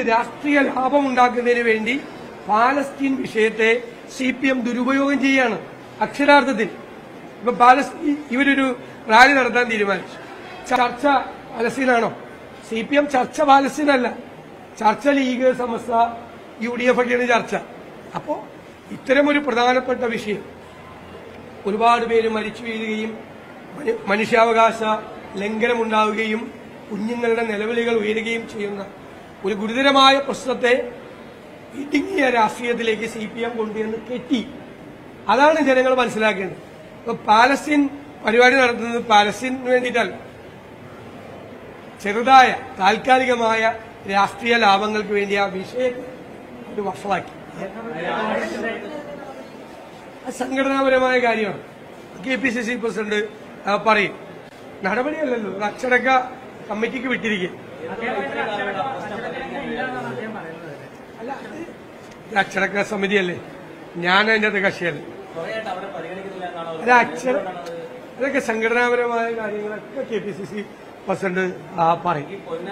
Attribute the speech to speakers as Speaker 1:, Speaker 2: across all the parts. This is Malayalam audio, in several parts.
Speaker 1: രാഷ്ട്രീയ ലാഭമുണ്ടാക്കുന്നതിന് വേണ്ടി പാലസ്തീൻ വിഷയത്തെ CPM ദുരുപയോഗം ചെയ്യാണ് അക്ഷരാർത്ഥത്തിൽ. ഇപ്പൊ പാലസ്തീൻ ഇവരൊരു റാലി നടത്താൻ തീരുമാനിച്ചു. ചർച്ച പാലസ്തീനാണോ? CPM ചർച്ച പാലസ്തീനല്ല, ചർച്ച ലീഗ്, സമസ്ത, UDF ഒക്കെയാണ് ചർച്ച. അപ്പോ ഇത്തരമൊരു പ്രധാനപ്പെട്ട വിഷയം ഒരുപാട് പേര് മരിച്ചു വീഴുകയും മനുഷ്യാവകാശ ലംഘനമുണ്ടാവുകയും കുഞ്ഞുങ്ങളുടെ നിലവിളികൾ ഉയരുകയും ചെയ്യുന്ന ഒരു ഗുരുതരമായ പ്രശ്നത്തെ ഇടുങ്ങിയ രാഷ്ട്രീയത്തിലേക്ക് CPM കൊണ്ടുവന്ന് കെട്ടി. അതാണ് ജനങ്ങൾ മനസ്സിലാക്കേണ്ടത്. ഇപ്പൊ പാലസ്തീൻ പരിപാടി നടത്തുന്നത് പാലസ്തീനു വേണ്ടിയിട്ടല്ല, ചെറുതായ താൽക്കാലികമായ രാഷ്ട്രീയ ലാഭങ്ങൾക്ക് വേണ്ടി ആ വിഷയത്തെ ഒരു വഷളാക്കി. സംഘടനാപരമായ കാര്യമാണ്. KPCC പ്രസിഡന്റ് പറയും, നടപടിയല്ലല്ലോ, അച്ചടക്ക കമ്മിറ്റിക്ക് വിട്ടിരിക്കുക. അല്ല, ഇത് അച്ചടക്ക സമിതിയല്ലേ, ഞാൻ അതിന്റെ അകത്ത് കക്ഷിയല്ലേ. അതൊക്കെ സംഘടനാപരമായ കാര്യങ്ങളൊക്കെ KPCC പ്രസിഡന്റ് പറയും.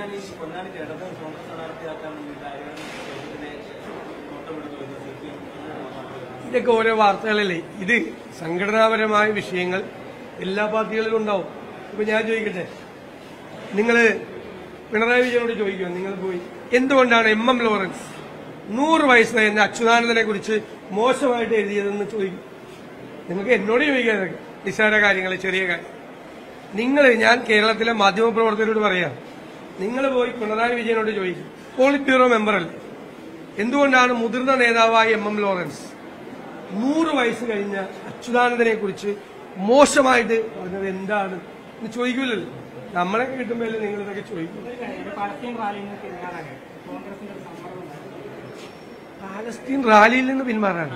Speaker 1: ഇതൊക്കെ ഓരോ വാർത്തകളല്ലേ. ഇത് സംഘടനാപരമായ വിഷയങ്ങൾ എല്ലാ പാർട്ടികളിലും ഉണ്ടാവും. ഇപ്പൊ ഞാൻ ചോദിക്കട്ടെ, നിങ്ങൾ പിണറായി വിജയനോട് ചോദിക്കുക, നിങ്ങൾ പോയി എന്തുകൊണ്ടാണ് MM ലോറൻസ് 100 വയസ്സ് എന്ന അച്യുതാനന്ദനെ കുറിച്ച് മോശമായിട്ട് എഴുതിയതെന്ന് ചോദിക്കും. നിങ്ങൾക്ക് എന്നോട് ചോദിക്കാൻ നിസ്സാര കാര്യങ്ങൾ, ചെറിയ കാര്യം. ഞാൻ കേരളത്തിലെ മാധ്യമപ്രവർത്തകരോട് പറയാം, നിങ്ങൾ പോയി പിണറായി വിജയനോട് ചോദിക്കും, പോളിറ്റ് ബ്യൂറോ മെമ്പറല്ലേ, എന്തുകൊണ്ടാണ് മുതിർന്ന നേതാവായ MM ലോറൻസ് 100 വയസ്സ് കഴിഞ്ഞ അച്യുതാനന്ദനെ കുറിച്ച് മോശമായിട്ട് പറഞ്ഞത് എന്താണ് എന്ന് ചോദിക്കൂലല്ലോ. നമ്മളൊക്കെ കിട്ടുമ്പോഴല്ലേ നിങ്ങൾ ഇതൊക്കെ ചോദിക്കും. പാലസ്തീൻ റാലിയിൽ നിന്ന് പിന്മാറാണ്.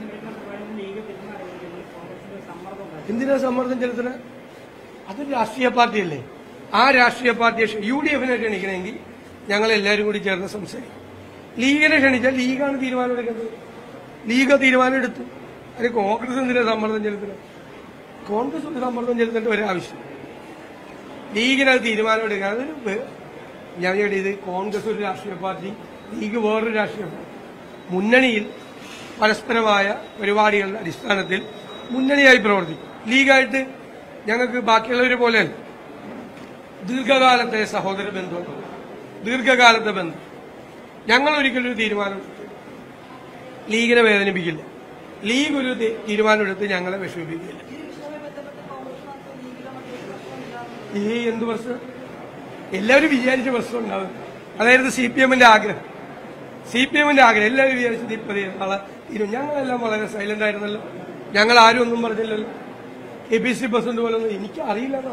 Speaker 1: എന്തിനാ സമ്മർദ്ദം ചെലുത്തുന്നത്? അതൊരു രാഷ്ട്രീയ പാർട്ടിയല്ലേ. ആ രാഷ്ട്രീയ പാർട്ടിയെ UDF-നെ ക്ഷണിക്കണമെങ്കിൽ ഞങ്ങൾ എല്ലാവരും കൂടി ചേർന്ന് സംസാരിക്കും. ലീഗിനെ ക്ഷണിച്ചാൽ ലീഗാണ് തീരുമാനം എടുക്കുന്നത്. ലീഗ് തീരുമാനം എടുത്തു. അതിന് കോൺഗ്രസ് എന്തിനാ സമ്മർദ്ദം ചെലുത്തുന്നത്? കോൺഗ്രസ് ഒരു സമ്മർദ്ദം ചെലുത്തേണ്ട ഒരാവശ്യം. ലീഗിനത് തീരുമാനം എടുക്കാൻ ഞാൻ ഇത് കോൺഗ്രസ് ഒരു രാഷ്ട്രീയ പാർട്ടി, ലീഗ് വേറൊരു രാഷ്ട്രീയ പാർട്ടി. മുന്നണിയിൽ പരസ്പരമായ പരിപാടികളുടെ അടിസ്ഥാനത്തിൽ മുന്നണിയായി പ്രവർത്തിക്കും. ലീഗായിട്ട് ഞങ്ങൾക്ക് ബാക്കിയുള്ളവരെ പോലെയല്ല. ദീർഘകാലത്തെ സഹോദര ബന്ധമുണ്ട്, ദീർഘകാലത്തെ ബന്ധം. ഞങ്ങൾ ഒരിക്കലും ഒരു തീരുമാനം ലീഗിനെ വേദനിപ്പിക്കില്ല. ലീഗ് ഒരു തീരുമാനമെടുത്ത് ഞങ്ങളെ വിഷമിപ്പിക്കില്ല. ഈ എന്ത് പ്രശ്നം? എല്ലാവരും വിചാരിച്ച പ്രശ്നം ഉണ്ടാവും. അതായിരുന്നു CPM-ന്റെ ആഗ്രഹം. എല്ലാവരും വിചാരിച്ചത് ഇപ്പതേ നാളെ തീരും. ഞങ്ങളെല്ലാം വളരെ സൈലന്റ് ആയിരുന്നല്ലോ. ഞങ്ങൾ ആരും ഒന്നും പറഞ്ഞില്ലല്ലോ. KPCC പ്രസിഡന്റ് പോലൊന്നും എനിക്ക് അറിയില്ലെന്നോ.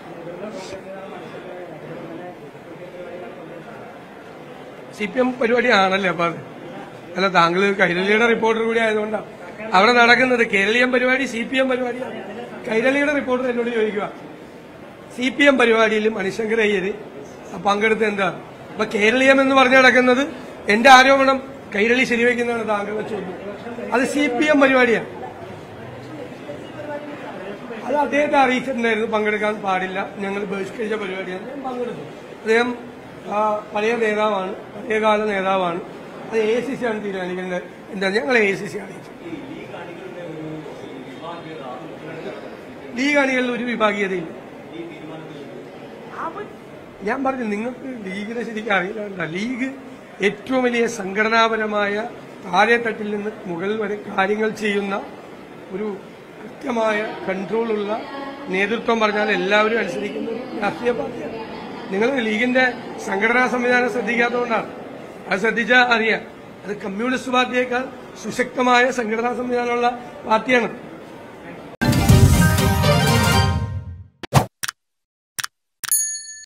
Speaker 1: CPM പരിപാടിയാണല്ലേ അപ്പൊ അത്? അല്ല, താങ്കൾ കൈരളിയുടെ റിപ്പോർട്ടർ കൂടി ആയതുകൊണ്ടാണ് അവിടെ നടക്കുന്നത്. കേരളീയം പരിപാടി CPM പരിപാടിയാണ്. കൈരളിയുടെ റിപ്പോർട്ടർ എന്നോട് ചോദിക്കുക, CPM പരിപാടിയിൽ മണിശങ്കർ അയ്യര് പങ്കെടുത്ത് എന്താണ്? അപ്പൊ കേരളീയം എന്ന് പറഞ്ഞു നടക്കുന്നത് എന്റെ ആരോപണം കൈരളി ശരിവെക്കുന്നതാണ് താങ്കളുടെ ചോദ്യം. അത് CPM പരിപാടിയാണ്. അത് അദ്ദേഹത്തെ അറിയിച്ചിട്ടുണ്ടായിരുന്നു പങ്കെടുക്കാൻ പാടില്ല, ഞങ്ങൾ ബഹിഷ്കരിച്ച പരിപാടിയാണ്. ഞാൻ പങ്കെടുത്തു. അദ്ദേഹം പഴയ നേതാവാണ്, പഴയകാല നേതാവാണ്. അത് AICC ആണ് തീരുമാനിക്കുന്നത്. എന്താ, ഞങ്ങൾ AICC അറിയിച്ചു. ലീഗ് അണികളിൽ ഒരു വിഭാഗീയതയില്ല. ഞാൻ പറഞ്ഞു, നിങ്ങൾക്ക് ലീഗിനെ ശരിക്കും അറിയില്ല. ലീഗ് ഏറ്റവും വലിയ സംഘടനാപരമായ താഴെത്തട്ടിൽ നിന്ന് മുകളിൽ വരെ കാര്യങ്ങൾ ചെയ്യുന്ന ഒരു കൃത്യമായ കൺട്രോളുള്ള നേതൃത്വം പറഞ്ഞാൽ എല്ലാവരും അനുസരിക്കുന്ന ഒരു രാഷ്ട്രീയ പാർട്ടിയാണ്. നിങ്ങൾ ലീഗിന്റെ സംഘടനാ സംവിധാനം ശ്രദ്ധിക്കാത്തതുകൊണ്ടാണ്. അത് ശ്രദ്ധിച്ചാൽ അറിയാം, അത് കമ്മ്യൂണിസ്റ്റ് പാർട്ടിയേക്കാൾ സുശക്തമായ സംഘടനാ സംവിധാനമുള്ള പാർട്ടിയാണ്.